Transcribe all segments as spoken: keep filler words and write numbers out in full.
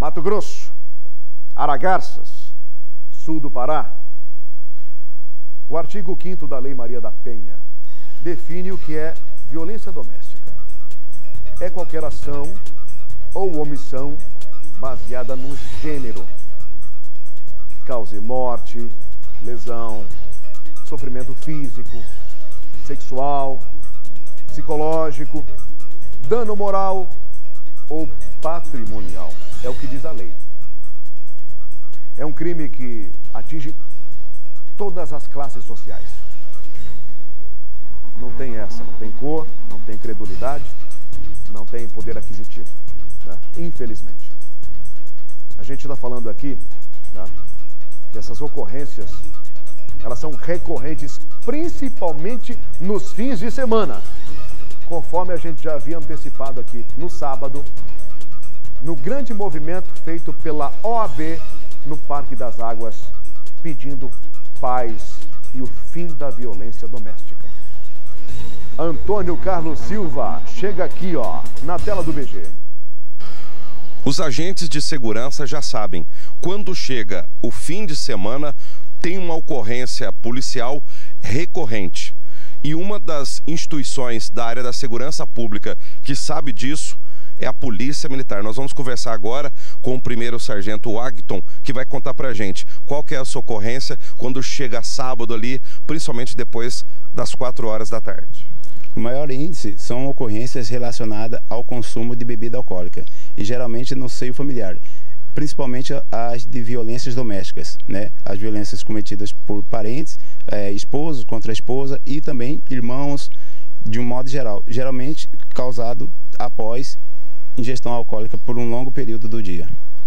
Mato Grosso, Aragarças, sul do Pará. O artigo quinto da Lei Maria da Penha define o que é violência doméstica. É qualquer ação ou omissão baseada no gênero que cause morte, lesão, sofrimento físico, sexual, psicológico, dano moral ou patrimonial. É o que diz a lei. É um crime que atinge todas as classes sociais. Não tem essa, não tem cor, não tem credulidade, não tem poder aquisitivo, né? Infelizmente. A gente está falando aqui, né, que essas ocorrências, elas são recorrentes, principalmente nos fins de semana. Conforme a gente já havia antecipado aqui no sábado, no grande movimento feito pela O A B no Parque das Águas, pedindo paz e o fim da violência doméstica. Antônio Carlos Silva chega aqui, ó, na tela do B G. Os agentes de segurança já sabem, quando chega o fim de semana, tem uma ocorrência policial recorrente. E uma das instituições da área da segurança pública que sabe disso é a Polícia Militar. Nós vamos conversar agora com o primeiro sargento Wagton, que vai contar pra gente qual que é a sua ocorrência quando chega sábado ali, principalmente depois das quatro horas da tarde. O maior índice são ocorrências relacionadas ao consumo de bebida alcoólica e geralmente no seio familiar, principalmente as de violências domésticas, né? As violências cometidas por parentes, é, esposos contra a esposa e também irmãos, de um modo geral, geralmente causado após ingestão alcoólica por um longo período do dia.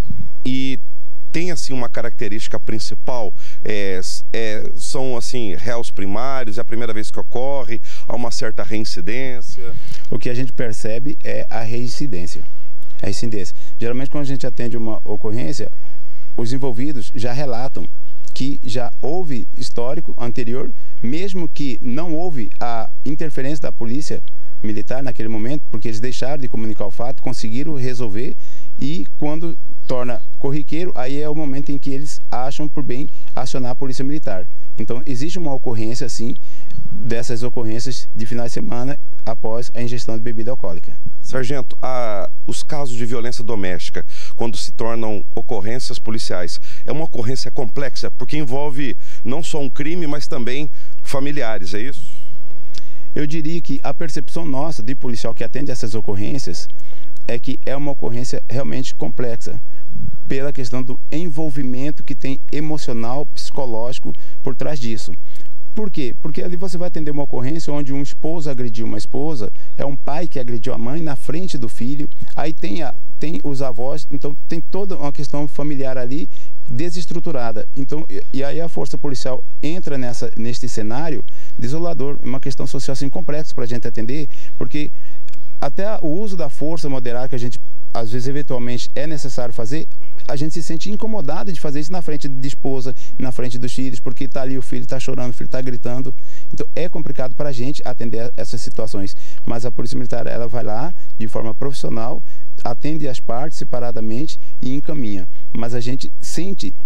E tem assim uma característica principal, é, é, são assim réus primários, é a primeira vez que ocorre, há uma certa reincidência? O que a gente percebe é a reincidência. A reincidência. Geralmente quando a gente atende uma ocorrência, os envolvidos já relatam que já houve histórico anterior, mesmo que não houve a interferência da polícia militar naquele momento, porque eles deixaram de comunicar o fato, conseguiram resolver e quando torna corriqueiro, aí é o momento em que eles acham por bem acionar a polícia militar. Então existe uma ocorrência assim, dessas ocorrências de finais de semana após a ingestão de bebida alcoólica. Sargento, a, os casos de violência doméstica, quando se tornam ocorrências policiais, é uma ocorrência complexa, porque envolve não só um crime, mas também familiares, é isso? Eu diria que a percepção nossa de policial que atende essas ocorrências é que é uma ocorrência realmente complexa, pela questão do envolvimento que tem emocional, psicológico por trás disso. Por quê? Porque ali você vai atender uma ocorrência onde um esposo agrediu uma esposa, é um pai que agrediu a mãe na frente do filho, aí tem, a, tem os avós, então tem toda uma questão familiar ali desestruturada. Então, e, e aí a força policial entra nessa, neste cenário desolador, uma questão social assim complexa para a gente atender, porque até o uso da força moderada que a gente, às vezes, eventualmente é necessário fazer, a gente se sente incomodado de fazer isso na frente de esposa, na frente dos filhos, porque está ali o filho, está chorando, o filho está gritando. Então é complicado para a gente atender essas situações. Mas a Polícia Militar, ela vai lá de forma profissional, atende as partes separadamente e encaminha. Mas a gente sente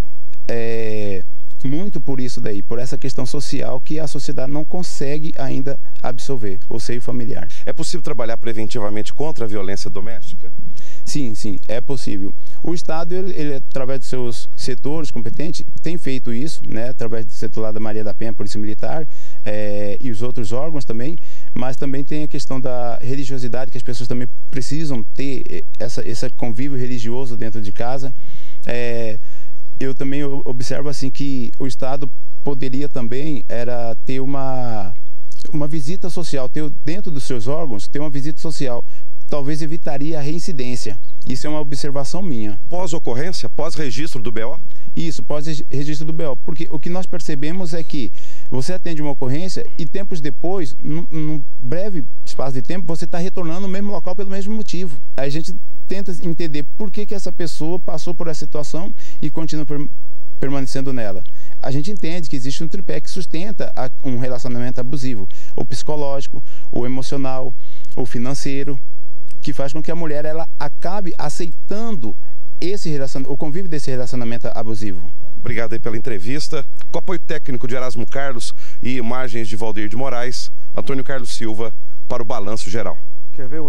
é, muito por isso daí, por essa questão social que a sociedade não consegue ainda absorver, o seio familiar. É possível trabalhar preventivamente contra a violência doméstica? Sim, sim, é possível. O Estado, ele, ele, através dos seus setores competentes, tem feito isso, né, através do setor lá da Maria da Penha, Polícia Militar, é, e os outros órgãos também, mas também tem a questão da religiosidade, que as pessoas também precisam ter essa, esse convívio religioso dentro de casa. É, eu também observo assim que o Estado poderia também era ter uma, uma visita social, ter dentro dos seus órgãos, ter uma visita social, talvez evitaria a reincidência. Isso é uma observação minha. Pós-ocorrência, pós-registro do B O? Isso, pós-registro do B O. Porque o que nós percebemos é que você atende uma ocorrência e tempos depois, num, num breve espaço de tempo, você está retornando no mesmo local pelo mesmo motivo. Aí a gente tenta entender por que que essa pessoa passou por essa situação e continua per permanecendo nela. A gente entende que existe um tripé que sustenta a, um relacionamento abusivo. O psicológico, o emocional, o financeiro, que faz com que a mulher ela acabe aceitando esse relacion... o convívio desse relacionamento abusivo. Obrigado aí pela entrevista. Com apoio técnico de Erasmo Carlos e imagens de Valdeir de Moraes, Antônio Carlos Silva para o Balanço Geral. Quer ver um